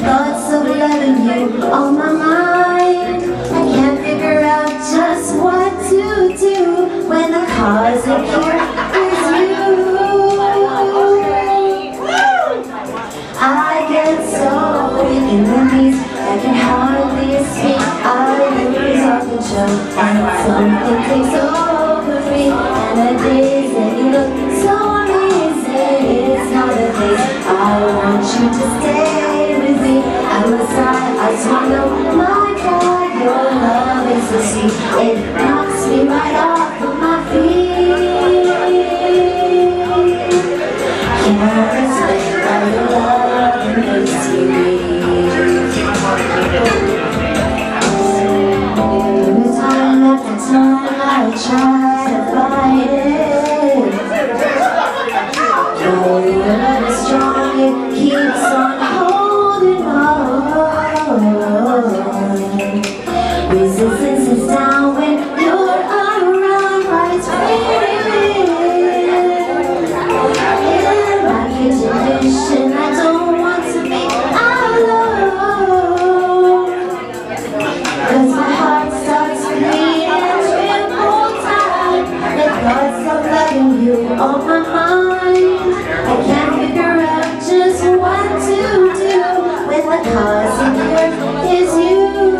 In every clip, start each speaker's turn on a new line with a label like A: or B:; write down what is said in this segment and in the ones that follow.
A: thoughts of loving you on my mind. I can't figure out just what to do when the cause of here is you. I get so weak in the knees, I can hardly speak. I lose all control and something takes over me. And the days that you look so amazing, it's not the case. I want you to stay with me. I'm inside, I swallow my pride. Your love is so sweet, it knocks me right off of my feet. Can't explain why your love makes me weak. Every time after time I try to fight it. Oh, your love is strong, it keeps on holding on. Resistance is down when you're around, but it's fading. In my kitchen vision, I don't want to be alone. 'Cause my heart starts bleeding triple time. The thoughts of loving you on my mind. I can't figure out just what to do when the cause of here is you.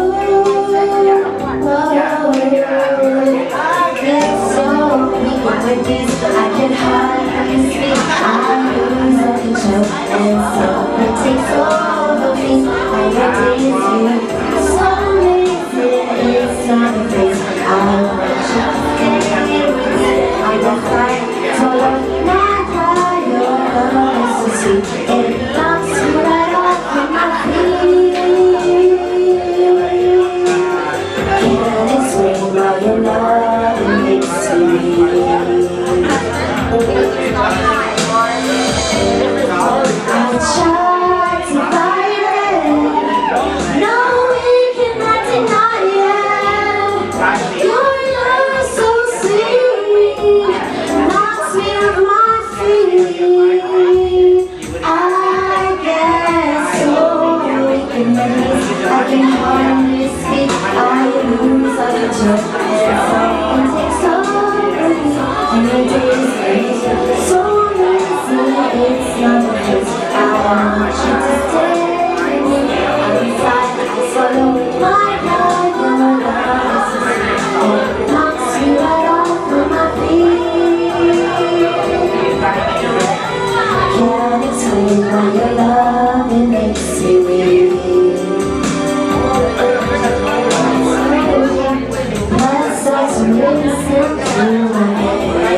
A: I can hardly speak, I lose all control, and something takes over me. And your days you so amazing, it's not a face. I want you to stay with me. I'm the fight, told her not cry. Your love is so sweet, it knocks me right off of my feet. Can't explain why your love makes me weak. I tried to fight it, no we cannot deny it. Your love is so sweet, knocks me off my feet. I get so weak in the knees, I can hardly speak. I lose all control, and something takes over me. And the days so amazing, it's not the case. I want you to stay with me. I'm inside, I swallow my pride. Your love is so sweet, it knocks me right off of my feet. Can't explain why your love, it makes me weak. Blood starts racing through my head.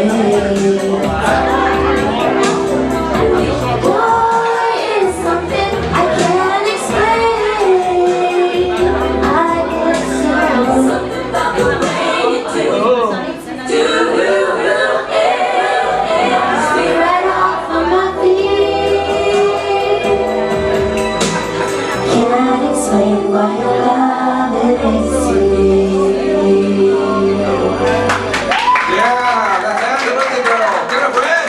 A: Why your love, it makes me weak.
B: Yeah, that's absolutely girl. Get a bread.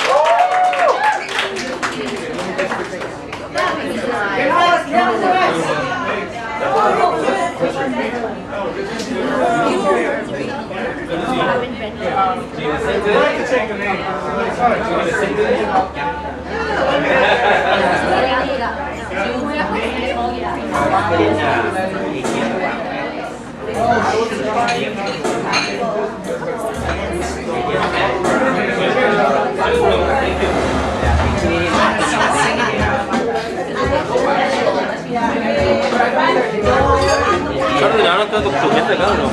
C: Saturday night todo promete, claro.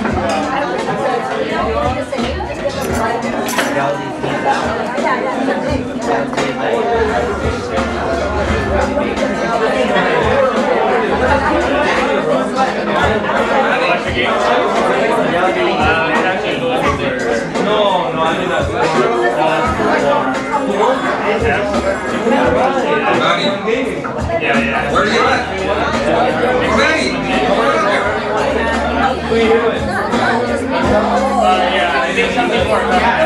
C: No, no, I mean that's
B: yeah. Where are you at? Hey,
C: yeah, I think something more.